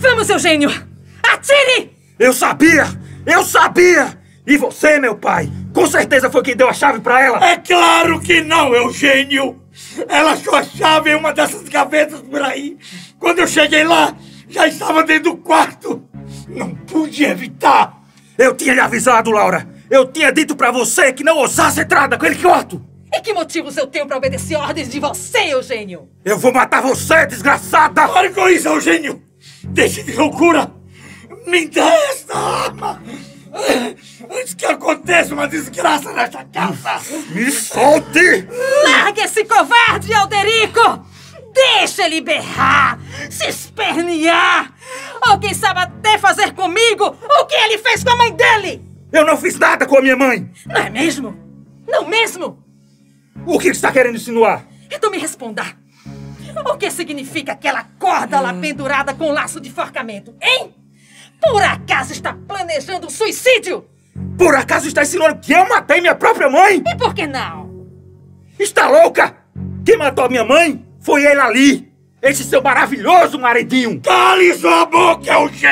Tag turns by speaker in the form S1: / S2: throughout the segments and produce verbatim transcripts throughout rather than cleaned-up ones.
S1: Vamos, Eugênio! Atire!
S2: Eu sabia! Eu sabia! E você, meu pai, com certeza foi quem deu a chave pra ela?
S3: É claro que não, Eugênio! Ela achou a chave em uma dessas gavetas por aí. Quando eu cheguei lá, já estava dentro do quarto. Não pude evitar.
S2: Eu tinha lhe avisado, Laura. Eu tinha dito pra você que não ousasse entrar naquele quarto.
S1: E que motivos eu tenho pra obedecer ordens de você, Eugênio?
S2: Eu vou matar você, desgraçada!
S3: Pare com isso, Eugênio! Deixe de loucura! Me dê essa arma! Antes que aconteça uma desgraça nesta casa!
S2: Me solte!
S1: Largue esse covarde, Alderico! Deixa ele berrar, se espernear! Ou quem sabe até fazer comigo o que ele fez com a mãe dele!
S2: Eu não fiz nada com a minha mãe!
S1: Não é mesmo? Não mesmo?
S2: O que está querendo insinuar?
S1: Então me responda. O que significa aquela corda lá pendurada com laço de enforcamento, hein? Por acaso está planejando um suicídio?
S2: Por acaso está insinuando que eu matei minha própria mãe?
S1: E por que não?
S2: Está louca? Quem matou a minha mãe foi ele ali. Esse seu maravilhoso maridinho.
S3: Cale sua boca,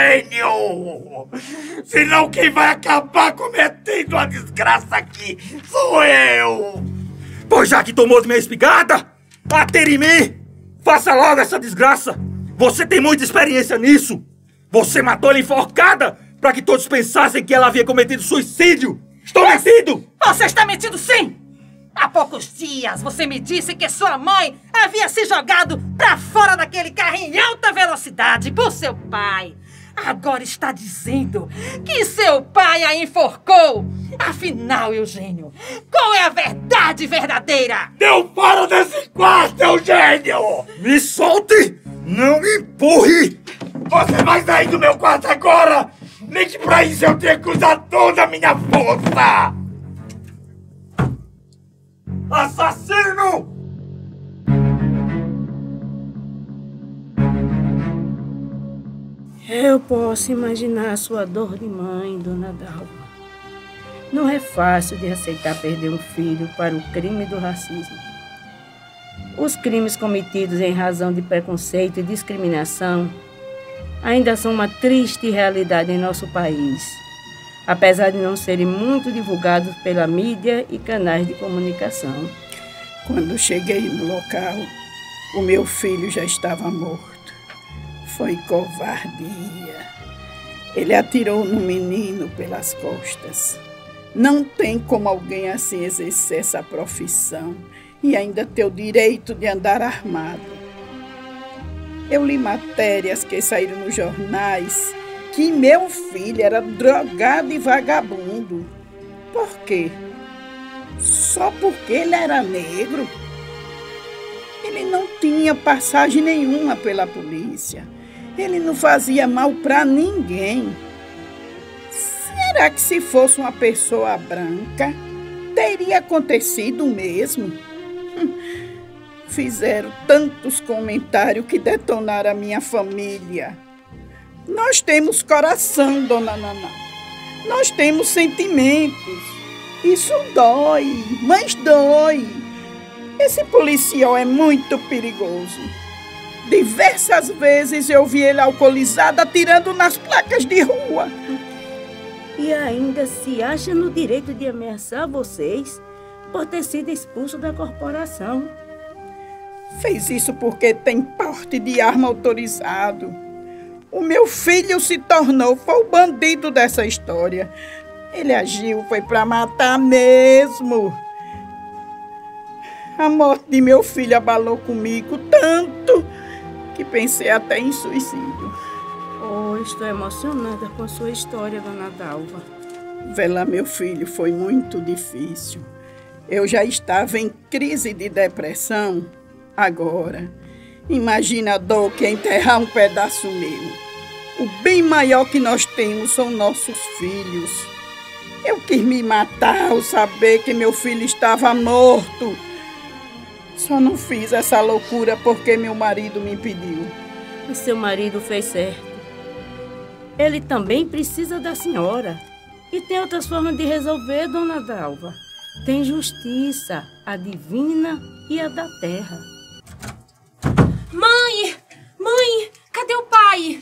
S3: Eugênio! Senão quem vai acabar cometendo a desgraça aqui sou eu!
S2: Pois já que tomou de minha espingarda, atire em mim! Faça logo essa desgraça! Você tem muita experiência nisso! Você matou ela enforcada para que todos pensassem que ela havia cometido suicídio! Estou mentindo!
S1: Você está mentindo sim! Há poucos dias você me disse que sua mãe havia se jogado para fora daquele carro em alta velocidade por seu pai. Agora está dizendo que seu pai a enforcou. Afinal, Eugênio, qual é a verdade verdadeira?
S3: Deu fora desse quarto, Eugênio!
S2: Me solte! Não me empurre!
S3: Você vai sair do meu quarto agora! Nem que pra isso eu tenha que usar toda a minha força!
S2: Assassino!
S4: Eu posso imaginar a sua dor de mãe, dona Dalva. Não é fácil de aceitar perder um filho para o crime do racismo. Os crimes cometidos em razão de preconceito e discriminação ainda são uma triste realidade em nosso país, apesar de não serem muito divulgados pela mídia e canais de comunicação.
S5: Quando cheguei no local, o meu filho já estava morto. Foi covardia. Ele atirou no menino pelas costas. Não tem como alguém assim exercer essa profissão e ainda ter o direito de andar armado. Eu li matérias que saíram nos jornais que meu filho era drogado e vagabundo. Por quê? Só porque ele era negro? Ele não tinha passagem nenhuma pela polícia. Ele não fazia mal para ninguém. Será que se fosse uma pessoa branca, teria acontecido o mesmo? Hum. Fizeram tantos comentários que detonaram a minha família. Nós temos coração, dona Naná. Nós temos sentimentos. Isso dói, mas dói. Esse policial é muito perigoso. Diversas vezes eu vi ele alcoolizado atirando nas placas de rua.
S4: E ainda se acha no direito de ameaçar vocês por ter sido expulso da corporação.
S5: Fez isso porque tem porte de arma autorizado. O meu filho se tornou, foi o bandido dessa história. Ele agiu, foi para matar mesmo. A morte de meu filho abalou comigo tanto que pensei até em suicídio.
S4: Oh, estou emocionada com a sua história, dona Dalva.
S5: Velar meu filho foi muito difícil. Eu já estava em crise de depressão. Agora, imagina a dor que é enterrar um pedaço meu. O bem maior que nós temos são nossos filhos. Eu quis me matar ao saber que meu filho estava morto. Só não fiz essa loucura porque meu marido me impediu.
S4: O seu marido fez certo. Ele também precisa da senhora. E tem outras formas de resolver, dona Dalva. Tem justiça, a divina e a da terra.
S1: Mãe! Mãe! Cadê o pai?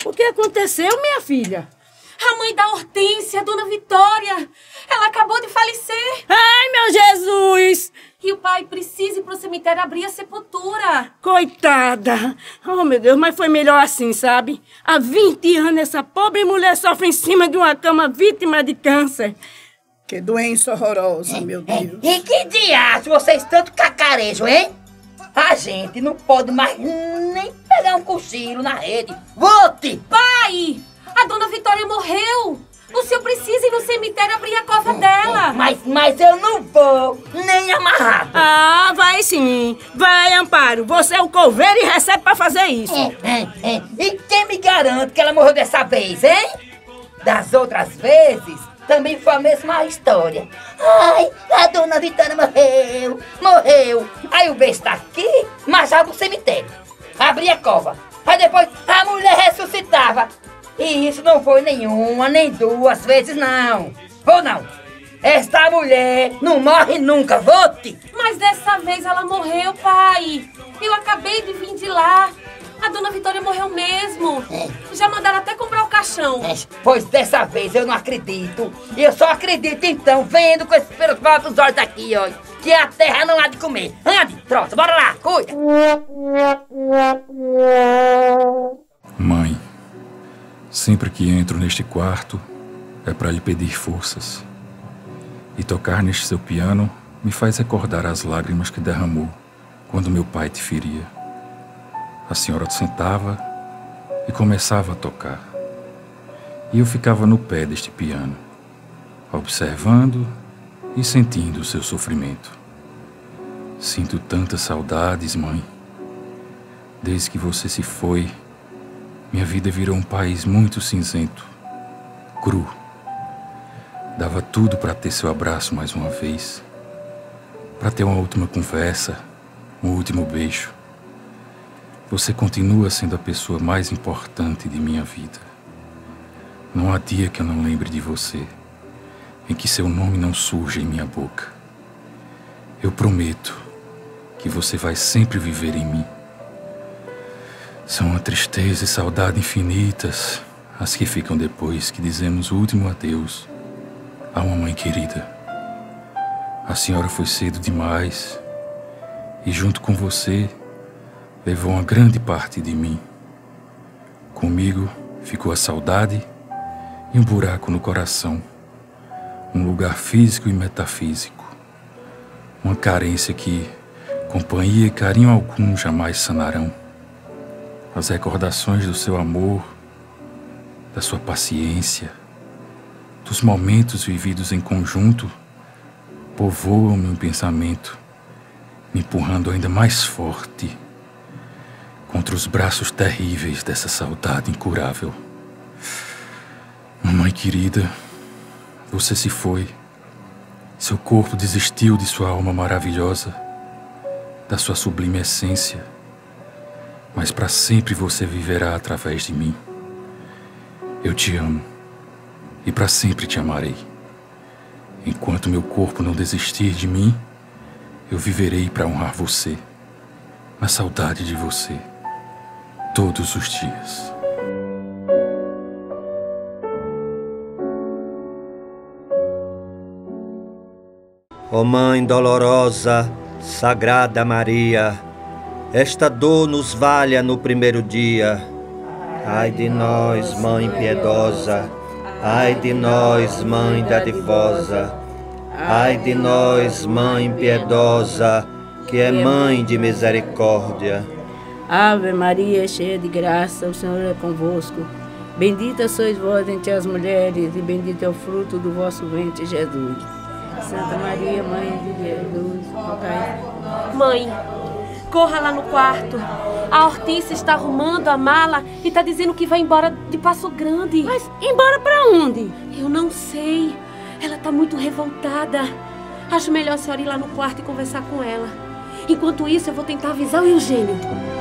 S4: O que aconteceu, minha filha?
S6: A mãe da Hortência, a dona Vitória, ela acabou de falecer.
S4: Ai, meu Jesus!
S6: E o pai precisa ir pro cemitério abrir a sepultura.
S4: Coitada! Oh, meu Deus, mas foi melhor assim, sabe? Há vinte anos essa pobre mulher sofre em cima de uma cama vítima de câncer.
S5: Que doença horrorosa, meu Deus.
S7: E que diacho vocês tanto cacarejam, hein? A gente não pode mais nem pegar um cochilo na rede. Volte!
S6: Pai! A dona Vitória morreu! O senhor precisa ir no cemitério abrir a cova dela!
S7: Mas, mas eu não vou, nem amarrado!
S4: Ah, vai sim! Vai, Amparo! Você é o coveiro e recebe pra fazer isso!
S7: É, é, é. E quem me garante que ela morreu dessa vez, hein? Das outras vezes, também foi a mesma história. Ai, a dona Vitória morreu! Morreu! Aí o beijo tá aqui, mas já pro cemitério. Abria a cova. Aí depois a mulher ressuscitava. E isso não foi nenhuma, nem duas vezes, não. Vou não. Esta mulher não morre nunca, vote.
S6: Mas dessa vez ela morreu, pai. Eu acabei de vir de lá. A dona Vitória morreu mesmo.
S7: É.
S6: Já mandaram até comprar o caixão.
S7: É, pois dessa vez eu não acredito. Eu só acredito então, vendo com esses pelos próprios olhos aqui, ó. Que a terra não há de comer. Ande, troça, bora lá, cuida.
S8: Mãe, sempre que entro neste quarto, é para lhe pedir forças. E tocar neste seu piano me faz recordar as lágrimas que derramou quando meu pai te feria. A senhora sentava e começava a tocar. E eu ficava no pé deste piano, observando e sentindo o seu sofrimento. Sinto tantas saudades, mãe. Desde que você se foi, minha vida virou um país muito cinzento, cru. Dava tudo para ter seu abraço mais uma vez, para ter uma última conversa, um último beijo. Você continua sendo a pessoa mais importante de minha vida. Não há dia que eu não lembre de você, em que seu nome não surja em minha boca. Eu prometo que você vai sempre viver em mim. São a tristeza e saudade infinitas as que ficam depois que dizemos o último adeus a uma mãe querida. A senhora foi cedo demais e junto com você levou uma grande parte de mim. Comigo ficou a saudade e um buraco no coração, um lugar físico e metafísico, uma carência que companhia e carinho algum jamais sanarão. As recordações do seu amor, da sua paciência, dos momentos vividos em conjunto, povoam meu pensamento, me empurrando ainda mais forte contra os braços terríveis dessa saudade incurável. Mamãe querida, você se foi. Seu corpo desistiu de sua alma maravilhosa, da sua sublime essência, mas para sempre você viverá através de mim. Eu te amo e para sempre te amarei. Enquanto meu corpo não desistir de mim, eu viverei para honrar você, na saudade de você, todos os dias.
S9: Ó Mãe dolorosa, Sagrada Maria, esta dor nos valha no primeiro dia. Ai de nós, Mãe piedosa, ai de nós, Mãe dadivosa, ai de nós, Mãe piedosa, que é Mãe de misericórdia.
S4: Ave Maria, cheia de graça, o Senhor é convosco. Bendita sois vós entre as mulheres, e bendito é o fruto do vosso ventre, Jesus. Santa Maria, Mãe de Jesus, rogai.
S6: Mãe, corra lá no quarto. A Hortência está arrumando a mala e está dizendo que vai embora de Passo Grande.
S4: Mas embora pra onde?
S6: Eu não sei. Ela está muito revoltada. Acho melhor a senhora ir lá no quarto e conversar com ela. Enquanto isso, eu vou tentar avisar o Eugênio.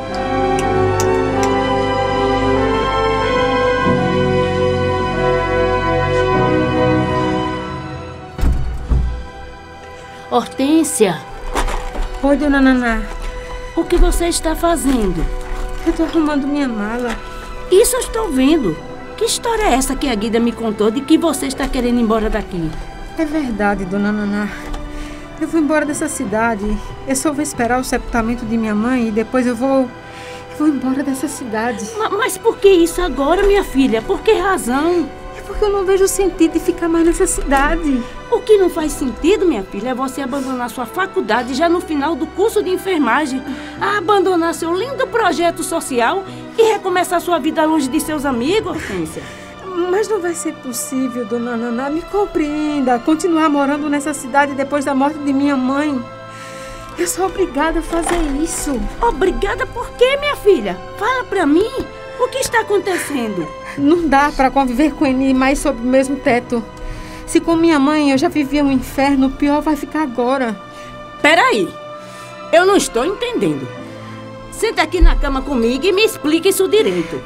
S4: Hortência.
S1: Oi, dona Naná.
S4: O que você está fazendo?
S1: Eu tô arrumando minha mala.
S4: Isso eu estou vendo. Que história é essa que a Guida me contou de que você está querendo ir embora daqui?
S10: É verdade, dona Naná. Eu vou embora dessa cidade. Eu só vou esperar o sepultamento de minha mãe e depois eu vou... Eu vou embora dessa cidade.
S4: Mas, mas por que isso agora, minha filha? Por que razão?
S10: É porque eu não vejo sentido de ficar mais nessa cidade.
S4: O que não faz sentido, minha filha, é você abandonar sua faculdade já no final do curso de enfermagem, a abandonar seu lindo projeto social e recomeçar sua vida longe de seus amigos, Hortência.
S10: Mas não vai ser possível, dona Naná, me compreenda, continuar morando nessa cidade depois da morte de minha mãe. Eu sou obrigada a fazer isso.
S4: Obrigada por quê, minha filha? Fala pra mim, o que está acontecendo?
S10: Não dá pra conviver com ele mais sob o mesmo teto. Se com minha mãe eu já vivia um inferno, o pior vai ficar agora.
S4: Peraí, eu não estou entendendo. Senta aqui na cama comigo e me explica isso direito.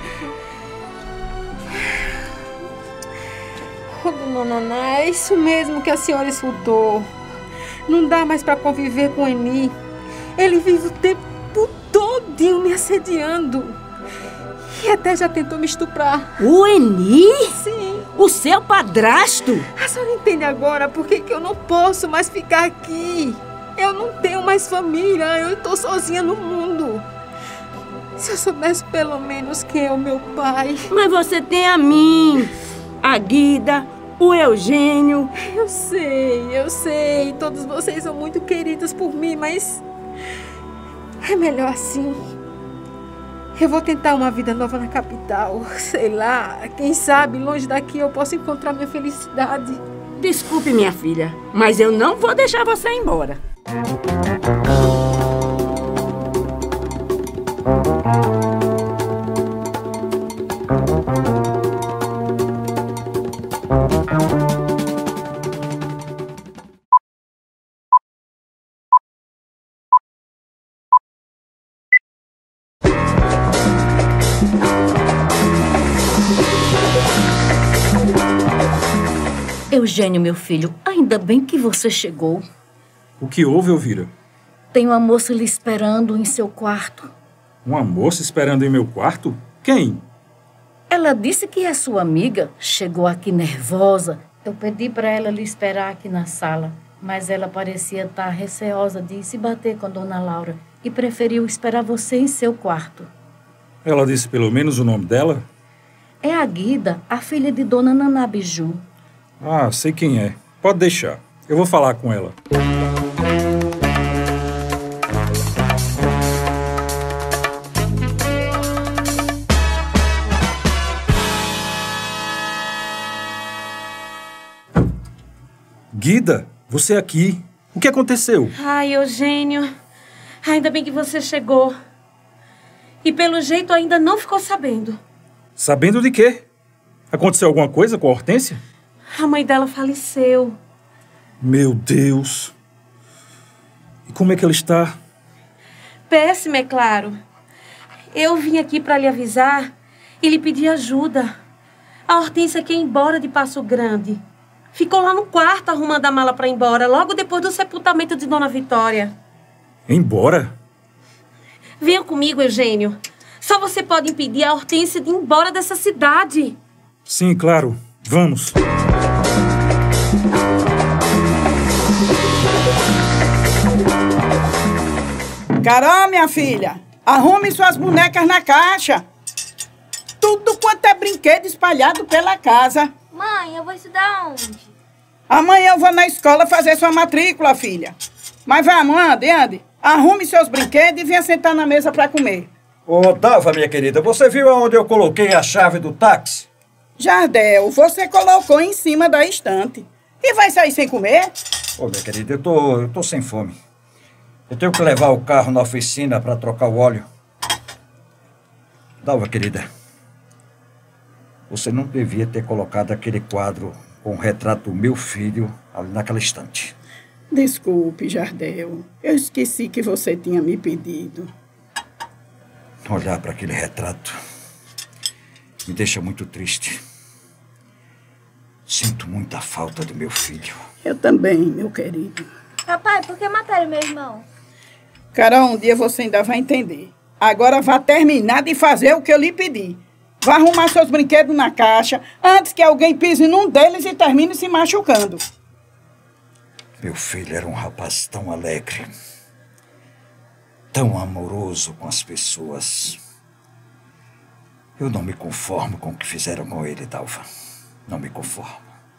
S10: Oh, dona Naná, é isso mesmo que a senhora escutou. Não dá mais para conviver com Eni. Ele vive o tempo todinho me assediando. E até já tentou me estuprar.
S4: O Eni?
S10: Sim.
S4: O seu padrasto?
S10: A senhora entende agora por que que eu não posso mais ficar aqui. Eu não tenho mais família, eu estou sozinha no mundo. Se eu soubesse pelo menos quem é o meu pai.
S4: Mas você tem a mim, a Guida, o Eugênio.
S10: Eu sei, eu sei. Todos vocês são muito queridos por mim, mas é melhor assim. Eu vou tentar uma vida nova na capital. Sei lá, quem sabe longe daqui eu posso encontrar minha felicidade.
S4: Desculpe, minha filha, mas eu não vou deixar você ir embora.
S11: Eugênio, meu filho, ainda bem que você chegou.
S8: O que houve, Elvira?
S11: Tem uma moça lhe esperando em seu quarto.
S8: Uma moça esperando em meu quarto? Quem?
S11: Ela disse que é sua amiga. Chegou aqui nervosa. Eu pedi para ela lhe esperar aqui na sala, mas ela parecia estar receosa de se bater com a dona Laura e preferiu esperar você em seu quarto.
S8: Ela disse pelo menos o nome dela?
S11: É a Guida, a filha de dona Naná Biju.
S8: Ah, sei quem é. Pode deixar. Eu vou falar com ela. Guida, você aqui. O que aconteceu?
S6: Ai, Eugênio, ainda bem que você chegou. E pelo jeito ainda não ficou sabendo.
S8: Sabendo de quê? Aconteceu alguma coisa com a Hortência?
S6: A mãe dela faleceu.
S8: Meu Deus. E como é que ela está?
S6: Péssima, é claro. Eu vim aqui para lhe avisar e lhe pedir ajuda. A Hortência quer ir embora de Passo Grande. Ficou lá no quarto arrumando a mala para ir embora, logo depois do sepultamento de Dona Vitória.
S8: Embora?
S6: Venha comigo, Eugênio. Só você pode impedir a Hortência de ir embora dessa cidade.
S8: Sim, claro. Vamos.
S5: Carol, minha filha, arrume suas bonecas na caixa. Tudo quanto é brinquedo espalhado pela casa.
S12: Mãe, eu vou estudar onde?
S5: Amanhã eu vou na escola fazer sua matrícula, filha. Mas vamos, ande, ande. Arrume seus brinquedos e venha sentar na mesa para comer.
S13: Ô, Dalva, minha querida, você viu aonde eu coloquei a chave do táxi?
S5: Jardel, você colocou em cima da estante. E vai sair sem comer?
S13: Ô, minha querida, eu tô, eu tô sem fome. Eu tenho que levar o carro na oficina para trocar o óleo. Dalva, querida, você não devia ter colocado aquele quadro com o retrato do meu filho ali naquela estante.
S5: Desculpe, Jardel. Eu esqueci que você tinha me pedido.
S13: Olhar para aquele retrato me deixa muito triste. Sinto muita falta do meu filho.
S5: Eu também, meu querido.
S12: Papai, por que mataram meu irmão?
S5: Carol, um dia você ainda vai entender. Agora vá terminar de fazer o que eu lhe pedi. Vá arrumar seus brinquedos na caixa antes que alguém pise num deles e termine se machucando.
S13: Meu filho era um rapaz tão alegre, tão amoroso com as pessoas. Eu não me conformo com o que fizeram com ele, Dalva. Não me conformo.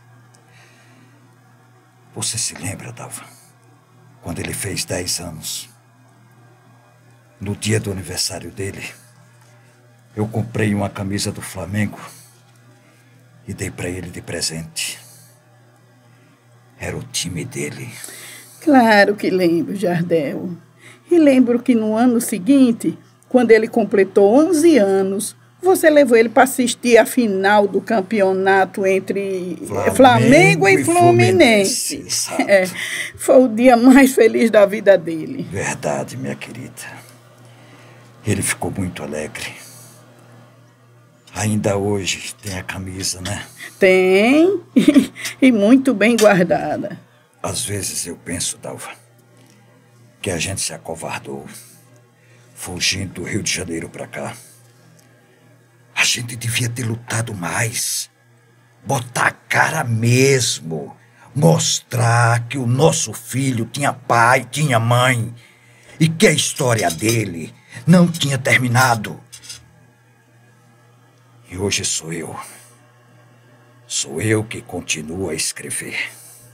S13: Você se lembra, Dalva, quando ele fez dez anos? No dia do aniversário dele, eu comprei uma camisa do Flamengo e dei para ele de presente. Era o time dele.
S5: Claro que lembro, Jardel. E lembro que no ano seguinte, quando ele completou onze anos, você levou ele para assistir a final do campeonato entre Flamengo, Flamengo e, e Fluminense. Fluminense é, foi o dia mais feliz da vida dele.
S13: Verdade, minha querida. Ele ficou muito alegre. Ainda hoje tem a camisa, né?
S5: Tem, e muito bem guardada.
S13: Às vezes eu penso, Dalva, que a gente se acovardou, fugindo do Rio de Janeiro para cá. A gente devia ter lutado mais, botar a cara mesmo, mostrar que o nosso filho tinha pai, tinha mãe, e que a história dele não tinha terminado. E hoje sou eu. Sou eu que continuo a escrever.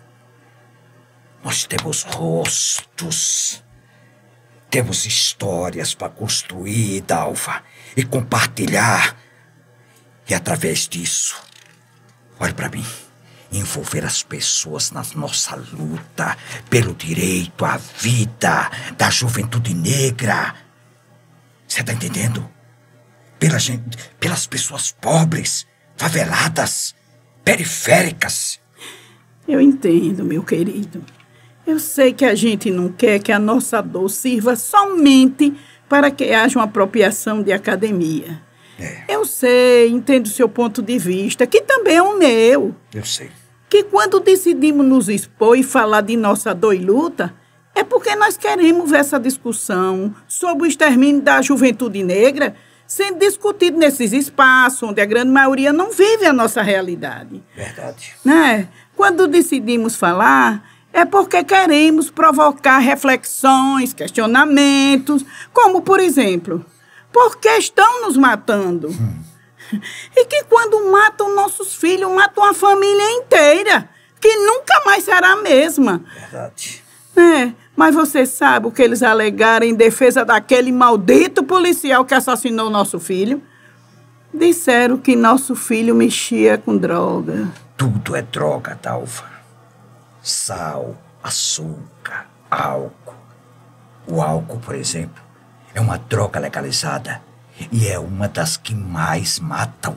S13: Nós temos rostos, temos histórias para construir, Dalva, e compartilhar. E através disso, olhe para mim, envolver as pessoas na nossa luta pelo direito à vida da juventude negra. Você está entendendo? Pela gente, pelas pessoas pobres, faveladas, periféricas.
S5: Eu entendo, meu querido. Eu sei que a gente não quer que a nossa dor sirva somente para que haja uma apropriação de academia.
S13: É.
S5: Eu sei, entendo o seu ponto de vista, que também é o meu.
S13: Eu sei.
S5: Que quando decidimos nos expor e falar de nossa dor e luta, é porque nós queremos ver essa discussão sobre o extermínio da juventude negra sendo discutido nesses espaços onde a grande maioria não vive a nossa realidade.
S13: Verdade.
S5: Né? Quando decidimos falar, é porque queremos provocar reflexões, questionamentos, como, por exemplo, por que estão nos matando? Hum. E que quando matam nossos filhos, matam a família inteira, que nunca mais será a mesma.
S13: Verdade.
S5: É, mas você sabe o que eles alegaram em defesa daquele maldito policial que assassinou nosso filho? Disseram que nosso filho mexia com droga.
S13: Tudo é droga, Dalva. Sal, açúcar, álcool. O álcool, por exemplo, é uma droga legalizada e é uma das que mais matam.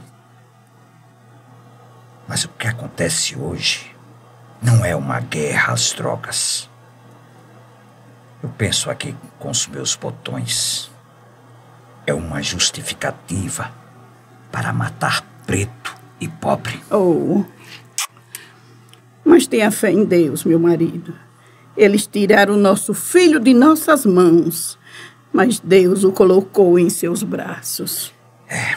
S13: Mas o que acontece hoje não é uma guerra às drogas. Eu penso aqui com os meus botões. É uma justificativa para matar preto e pobre.
S5: Oh, mas tenha fé em Deus, meu marido. Eles tiraram o nosso filho de nossas mãos, mas Deus o colocou em seus braços.
S13: É.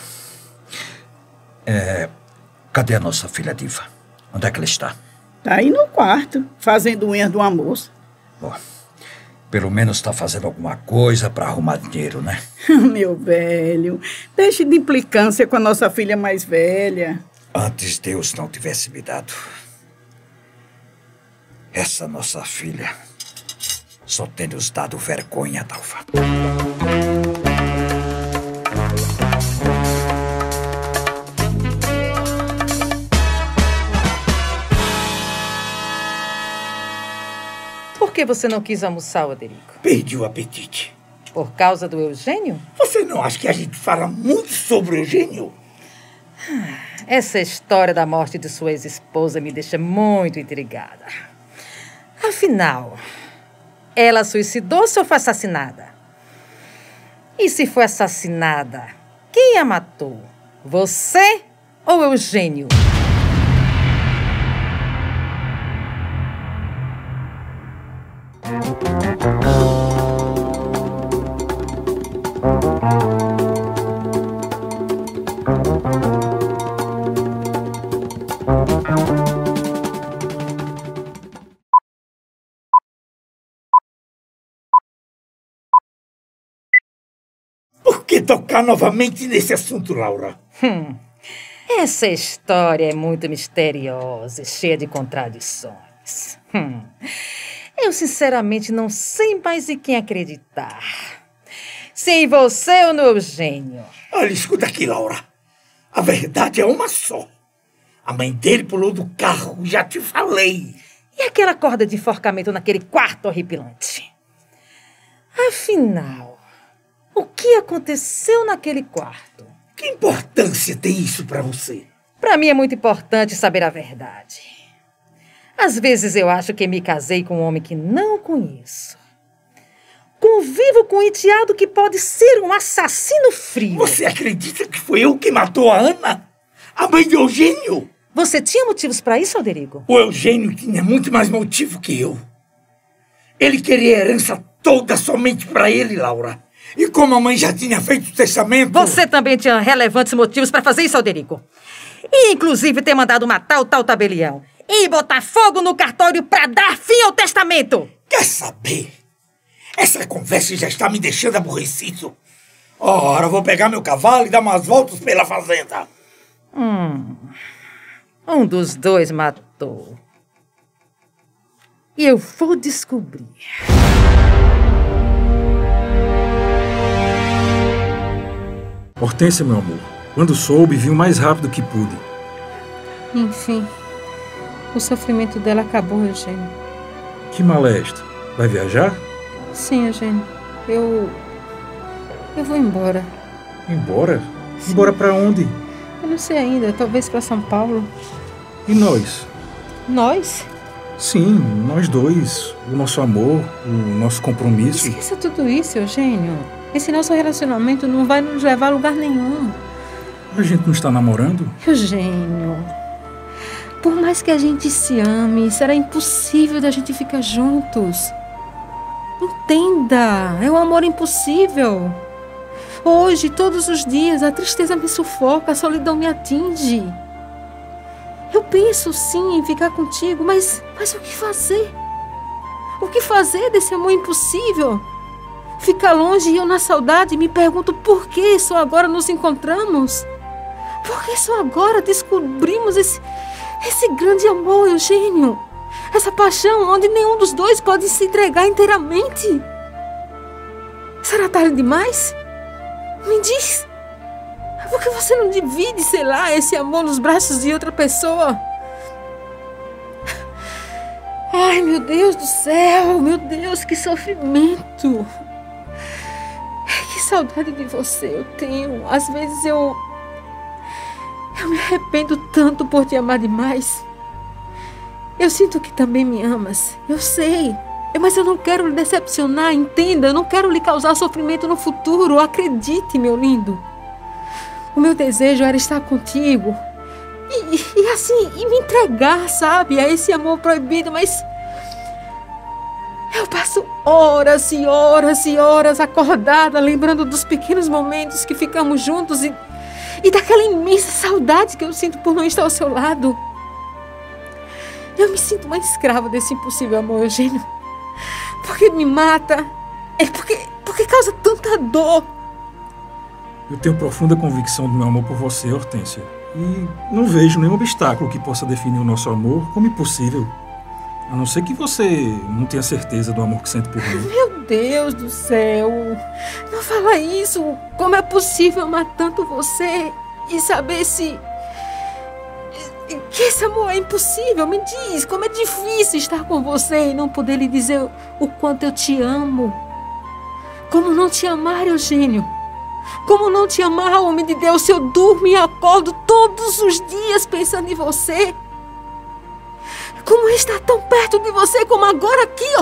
S13: É. Cadê a nossa filha Diva? Onde é que ela está?
S5: Está aí no quarto, fazendo unhas de uma moça.
S13: Bom, pelo menos está fazendo alguma coisa para arrumar dinheiro, né?
S5: Meu velho, deixe de implicância com a nossa filha mais velha.
S13: Antes Deus não tivesse me dado. Essa nossa filha só tem nos dado vergonha, Dalva.
S1: Por que você não quis almoçar, Oderico?
S3: Perdi o apetite.
S1: Por causa do Eugênio?
S3: Você não acha que a gente fala muito sobre o Eugênio?
S1: Essa história da morte de sua ex-esposa me deixa muito intrigada. Afinal, ela suicidou-se ou foi assassinada? E se foi assassinada, quem a matou? Você ou Eugênio?
S3: que tocar novamente nesse assunto, Laura?
S1: Hum, essa história é muito misteriosa e cheia de contradições. Hum, eu, sinceramente, não sei mais em quem acreditar. Se em você ou no Eugênio.
S3: Olha, escuta aqui, Laura. A verdade é uma só. A mãe dele pulou do carro, já te falei.
S1: E aquela corda de enforcamento naquele quarto horripilante? Afinal, o que aconteceu naquele quarto?
S3: Que importância tem isso pra você?
S1: Pra mim é muito importante saber a verdade. Às vezes eu acho que me casei com um homem que não conheço. Convivo com um enteado que pode ser um assassino frio.
S3: Você acredita que foi eu que matou a Ana? A mãe de Eugênio?
S1: Você tinha motivos pra isso, Alderico?
S3: O Eugênio tinha muito mais motivo que eu. Ele queria a herança toda somente pra ele, Laura. E como a mãe já tinha feito o testamento...
S1: Você também tinha relevantes motivos pra fazer isso, Alderico. E inclusive ter mandado matar o tal tabelião. E botar fogo no cartório pra dar fim ao testamento.
S3: Quer saber? Essa conversa já está me deixando aborrecido. Ora, eu vou pegar meu cavalo e dar umas voltas pela fazenda.
S1: Hum... Um dos dois matou. E eu vou descobrir.
S8: Hortência, meu amor. Quando soube, vim o mais rápido que pude.
S10: Enfim, o sofrimento dela acabou, Eugênio.
S8: Que molesto. Vai viajar?
S10: Sim, Eugênio. Eu... Eu vou embora.
S8: Embora? Sim. Embora pra onde?
S10: Eu não sei ainda. Talvez pra São Paulo.
S8: E nós?
S10: Nós?
S8: Sim, nós dois. O nosso amor, o nosso compromisso.
S10: Esqueça tudo isso, Eugênio. Esse nosso relacionamento não vai nos levar a lugar nenhum.
S8: A gente não está namorando?
S10: Eugênio, por mais que a gente se ame, será impossível da gente ficar juntos. Entenda, é um amor impossível. Hoje, todos os dias, a tristeza me sufoca, a solidão me atinge. Eu penso sim em ficar contigo, mas, mas o que fazer? O que fazer desse amor impossível? Ficar longe e eu na saudade me pergunto por que só agora nos encontramos? Por que só agora descobrimos esse, esse grande amor, Eugênio? Essa paixão onde nenhum dos dois pode se entregar inteiramente? Será tarde demais? Me diz. Por que você não divide, sei lá, esse amor nos braços de outra pessoa? Ai, meu Deus do céu, meu Deus, que sofrimento. Que saudade de você eu tenho. Às vezes eu... Eu me arrependo tanto por te amar demais. Eu sinto que também me amas, eu sei. Mas eu não quero lhe decepcionar, entenda. Eu não quero lhe causar sofrimento no futuro, acredite, meu lindo. O meu desejo era estar contigo e, e assim, e me entregar, sabe, a esse amor proibido, mas eu passo horas e horas e horas acordada, lembrando dos pequenos momentos que ficamos juntos e, e daquela imensa saudade que eu sinto por não estar ao seu lado. Eu me sinto uma escrava desse impossível amor, Eugênio, porque me mata, é porque, porque causa tanta dor.
S8: Eu tenho profunda convicção do meu amor por você, Hortência. E não vejo nenhum obstáculo que possa definir o nosso amor como impossível. A não ser que você não tenha certeza do amor que sente por mim.
S10: Meu Deus do céu! Não fala isso! Como é possível amar tanto você e saber se... que esse amor é impossível? Me diz, como é difícil estar com você e não poder lhe dizer o quanto eu te amo. Como não te amar, Eugênio? Como não te amar, homem de Deus, se eu durmo e acordo todos os dias pensando em você? Como estar tão perto de você como agora aqui, ó?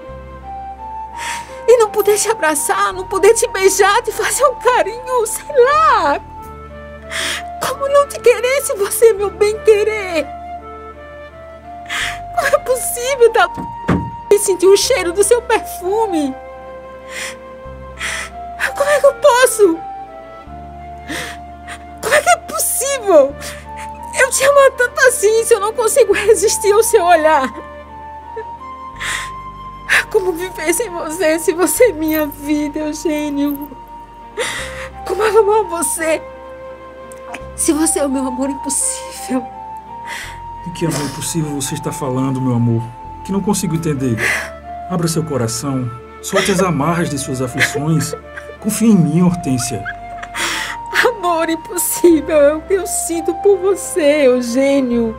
S10: E não poder te abraçar, não poder te beijar, te fazer um carinho, sei lá. Como não te querer se você é meu bem-querer? Como é possível dar e sentir o cheiro do seu perfume? Como é que eu posso? Como é que é possível eu te amar tanto assim se eu não consigo resistir ao seu olhar? Como viver sem você, se você é minha vida, Eugênio? como eu amo você. Se você é o meu amor impossível.
S8: De que amor impossível você está falando, meu amor? Que não consigo entender. Abra seu coração, solte as amarras de suas aflições. Confie em mim, Hortência.
S10: Amor impossível é o que eu sinto por você, Eugênio.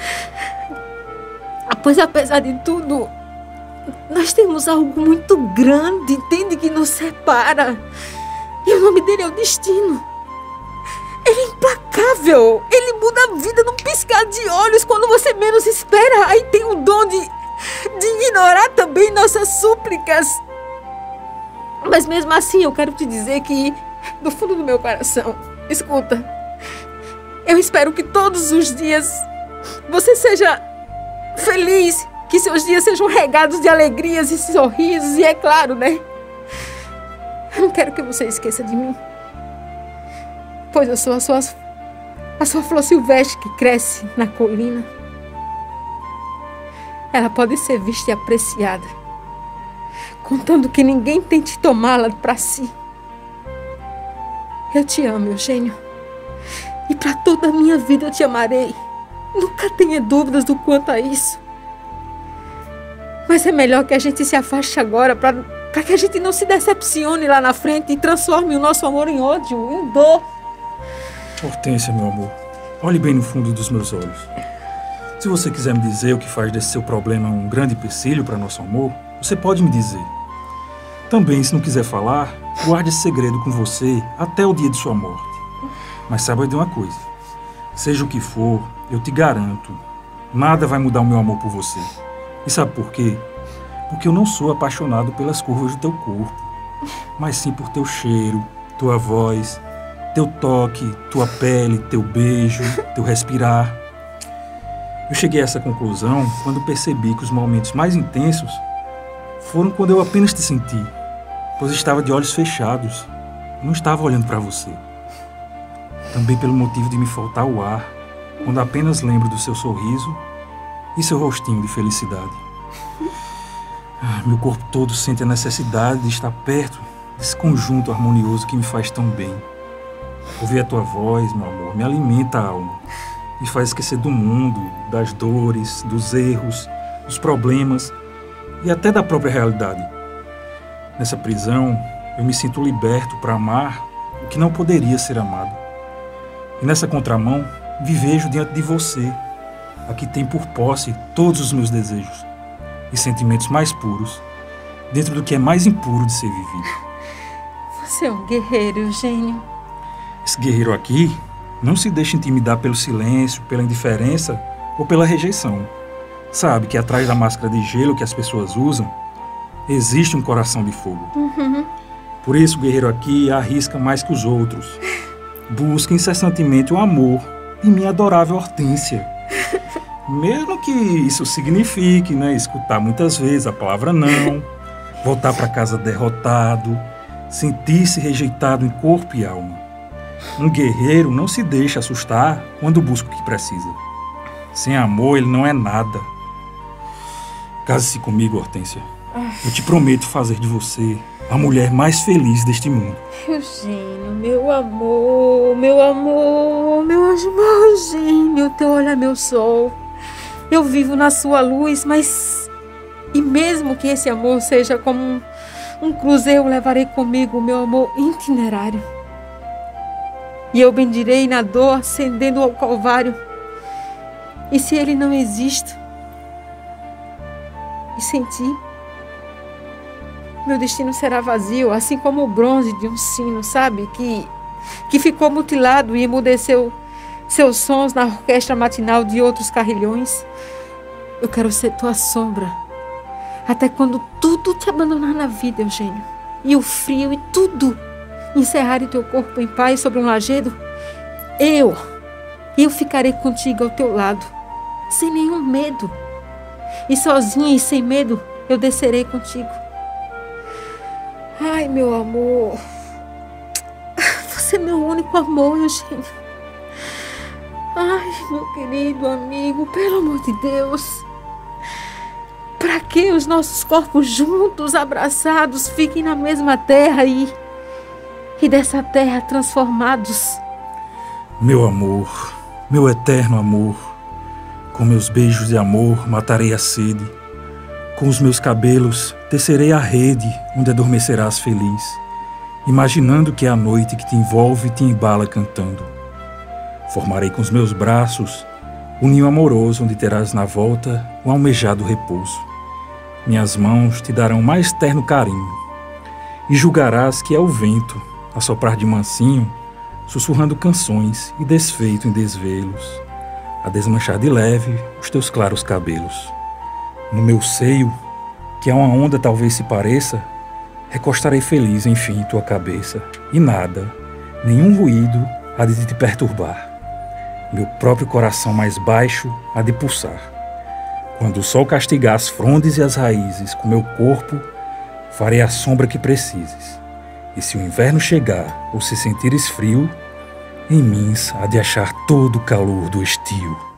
S10: Pois apesar de tudo, nós temos algo muito grande, entende, que nos separa. E o nome dele é o destino. Ele é implacável. Ele muda a vida num piscar de olhos quando você menos espera. Aí tem o dom de, de ignorar também nossas súplicas. Mas mesmo assim eu quero te dizer que, do fundo do meu coração, escuta, eu espero que todos os dias você seja feliz, que seus dias sejam regados de alegrias e sorrisos. E é claro, né? Eu não quero que você esqueça de mim. Pois eu sou a sua, a sua flor silvestre que cresce na colina. Ela pode ser vista e apreciada, contando que ninguém tente tomá-la para si. Eu te amo, Eugênio. E para toda a minha vida eu te amarei. Nunca tenha dúvidas do quanto a isso. Mas é melhor que a gente se afaste agora para para que a gente não se decepcione lá na frente e transforme o nosso amor em ódio, em dor.
S8: Hortência, meu amor, olhe bem no fundo dos meus olhos. Se você quiser me dizer o que faz desse seu problema um grande empecilho para nosso amor, você pode me dizer. Também, se não quiser falar, guarde esse segredo com você até o dia de sua morte. Mas saiba de uma coisa, seja o que for, eu te garanto, nada vai mudar o meu amor por você. E sabe por quê? Porque eu não sou apaixonado pelas curvas do teu corpo, mas sim por teu cheiro, tua voz, teu toque, tua pele, teu beijo, teu respirar. Eu cheguei a essa conclusão quando percebi que os momentos mais intensos foram quando eu apenas te senti, pois estava de olhos fechados, não estava olhando para você. Também pelo motivo de me faltar o ar, quando apenas lembro do seu sorriso e seu rostinho de felicidade. Ah, meu corpo todo sente a necessidade de estar perto desse conjunto harmonioso que me faz tão bem. Ouvir a tua voz, meu amor, me alimenta a alma, me faz esquecer do mundo, das dores, dos erros, dos problemas e até da própria realidade. Nessa prisão, eu me sinto liberto para amar o que não poderia ser amado. E nessa contramão, me vejo diante de você, a que tem por posse todos os meus desejos e sentimentos mais puros, dentro do que é mais impuro de ser vivido.
S10: Você é um guerreiro, Eugênio.
S8: Esse guerreiro aqui não se deixa intimidar pelo silêncio, pela indiferença ou pela rejeição. Sabe que atrás da máscara de gelo que as pessoas usam, existe um coração de fogo.
S10: Uhum.
S8: Por isso o guerreiro aqui arrisca mais que os outros. Busca incessantemente o amor de minha adorável Hortência. Mesmo que isso signifique, né, escutar muitas vezes a palavra não, voltar para casa derrotado, sentir-se rejeitado em corpo e alma. Um guerreiro não se deixa assustar quando busca o que precisa. Sem amor, ele não é nada. Case-se comigo, Hortência. Eu te prometo fazer de você a mulher mais feliz deste mundo.
S10: Eugênio, meu amor, meu amor, meu anjo, meu Eugênio, teu olho é meu sol. Eu vivo na sua luz, mas... E mesmo que esse amor seja como um, um cruzeiro, eu levarei comigo o meu amor itinerário. E eu bendirei na dor, ascendendo ao Calvário. E se ele não existe, e sem ti, meu destino será vazio, assim como o bronze de um sino, sabe? Que, que ficou mutilado e emudeceu seus sons na orquestra matinal de outros carrilhões. Eu quero ser tua sombra, até quando tudo te abandonar na vida, Eugênio. E o frio e tudo encerrarem teu corpo em paz sobre um lajedo. Eu, eu ficarei contigo ao teu lado, sem nenhum medo. E sozinha e sem medo, eu descerei contigo. Ai, meu amor. Você é meu único amor, Eugênio. Ai, meu querido amigo, pelo amor de Deus. Para que os nossos corpos juntos, abraçados, fiquem na mesma terra e, e dessa terra transformados.
S8: Meu amor, meu eterno amor, com meus beijos de amor matarei a sede, com os meus cabelos tecerei a rede onde adormecerás feliz, imaginando que é a noite que te envolve e te embala cantando. Formarei com os meus braços o ninho amoroso onde terás na volta o almejado repouso. Minhas mãos te darão mais terno carinho, e julgarás que é o vento a soprar de mansinho, sussurrando canções e desfeito em desvelos, a desmanchar de leve os teus claros cabelos. No meu seio, que a uma onda talvez se pareça, recostarei feliz, enfim, tua cabeça, e nada, nenhum ruído há de te perturbar. Meu próprio coração mais baixo há de pulsar. Quando o sol castigar as frondes e as raízes com meu corpo, farei a sombra que precises. E se o inverno chegar ou se sentires frio, em mim há de achar todo o calor do estio.